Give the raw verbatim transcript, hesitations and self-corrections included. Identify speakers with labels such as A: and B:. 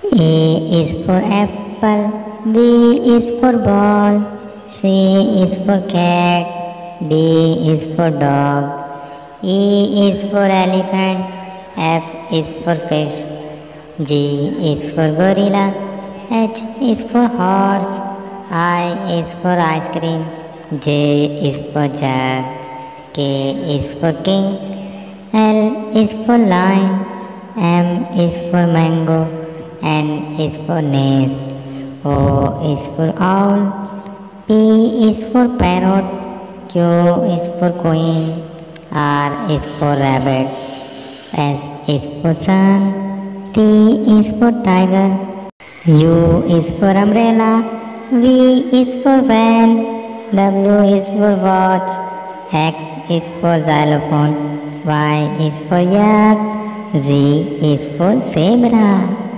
A: A is for apple, B is for ball, C is for cat, D is for dog, E is for elephant, F is for fish, G is for gorilla, H is for horse, I is for ice cream, J is for jug, K is for king, L is for lion, M is for mango, N is for nest, O is for owl, P is for parrot, Q is for queen, R is for rabbit, S is for sun, T is for tiger, U is for umbrella, V is for van, W is for watch, X is for xylophone, Y is for yak, Z is for zebra.